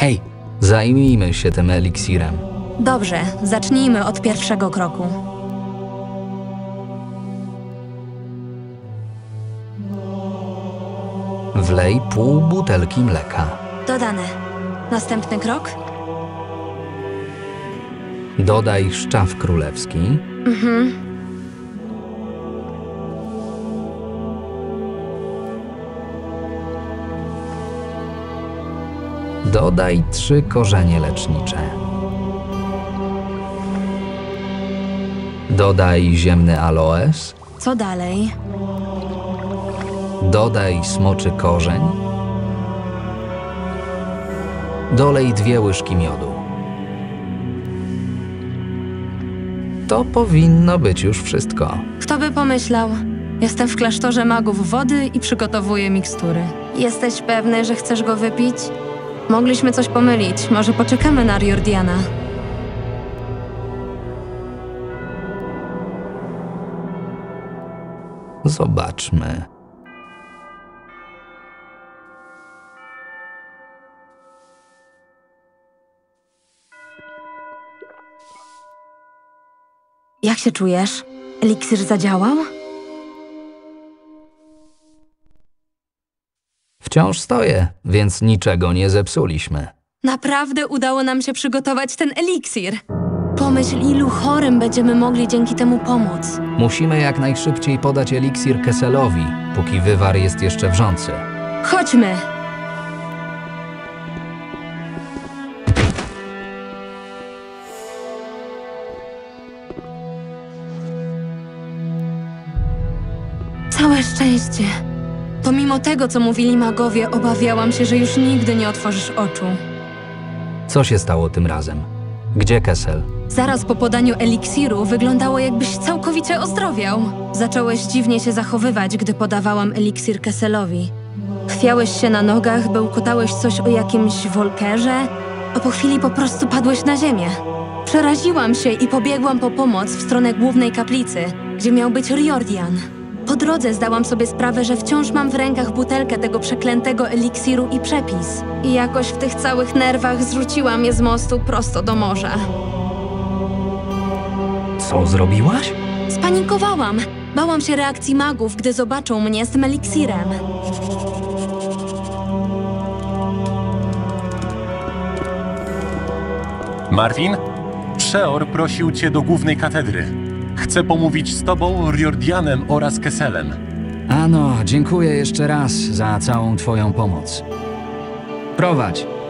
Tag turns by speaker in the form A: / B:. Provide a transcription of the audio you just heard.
A: Hej, zajmijmy się tym eliksirem.
B: Dobrze, zacznijmy od pierwszego kroku.
A: Wlej pół butelki mleka.
B: Dodane. Następny krok?
A: Dodaj szczaw królewski. Dodaj 3 korzenie lecznicze. Dodaj ziemny aloes.
B: Co dalej?
A: Dodaj smoczy korzeń. Dolej 2 łyżki miodu. To powinno być już wszystko.
B: Kto by pomyślał? Jestem w klasztorze magów wody i przygotowuję mikstury. Jesteś pewny, że chcesz go wypić? Mogliśmy coś pomylić. Może poczekamy na Riordiana.
A: Zobaczmy.
B: Jak się czujesz? Eliksir zadziałał?
A: Wciąż stoję, więc niczego nie zepsuliśmy.
B: Naprawdę udało nam się przygotować ten eliksir. Pomyśl, ilu chorym będziemy mogli dzięki temu pomóc.
A: Musimy jak najszybciej podać eliksir Kesselowi, póki wywar jest jeszcze wrzący.
B: Chodźmy! Całe szczęście. Pomimo tego, co mówili magowie, obawiałam się, że już nigdy nie otworzysz oczu.
A: Co się stało tym razem? Gdzie Kessel?
B: Zaraz po podaniu eliksiru wyglądało, jakbyś całkowicie ozdrowiał. Zacząłeś dziwnie się zachowywać, gdy podawałam eliksir Kesselowi. Chwiałeś się na nogach, bełkotałeś coś o jakimś wolkerze, a po chwili po prostu padłeś na ziemię. Przeraziłam się i pobiegłam po pomoc w stronę głównej kaplicy, gdzie miał być Riordian. Po drodze zdałam sobie sprawę, że wciąż mam w rękach butelkę tego przeklętego eliksiru i przepis. I jakoś w tych całych nerwach zrzuciłam je z mostu prosto do morza.
A: Co zrobiłaś?
B: Spanikowałam. Bałam się reakcji magów, gdy zobaczą mnie z tym eliksirem.
C: Martin? Przeor prosił cię do głównej katedry. Chce pomówić z tobą, Riordianem oraz Kesselem.
A: Ano, dziękuję jeszcze raz za całą twoją pomoc. Prowadź.